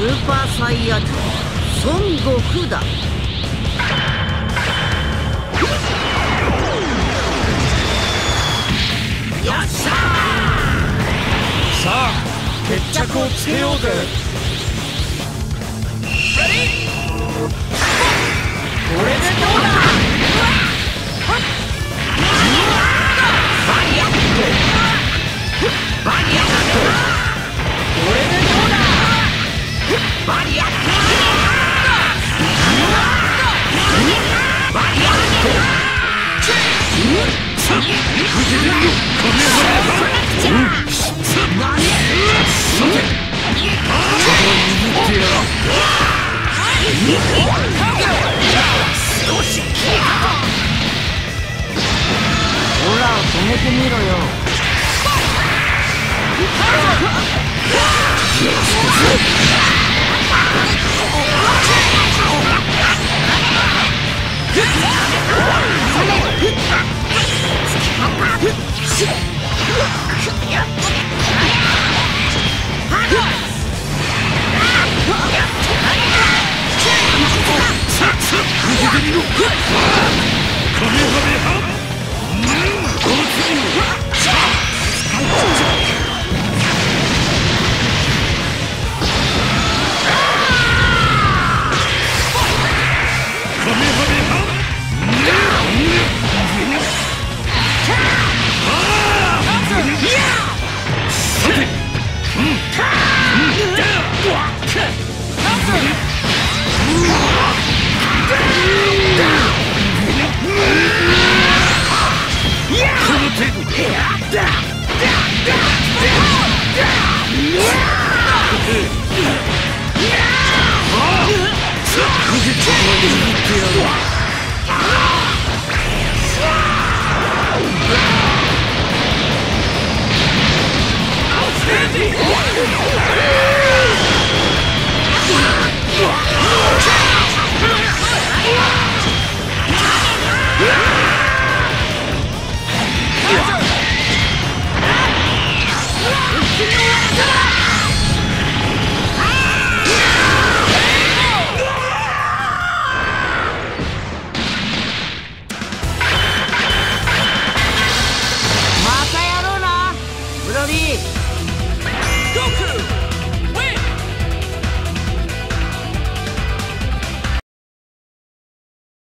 ーパーサイヤ人孫悟空だ。よっしゃー。 さあ決着をつけようぜ。 レディー。これでどうだ。バリアットバリアット。これでどうだ。バリアットバリアット。ほら止めてみろよ。またやろうなブロリー。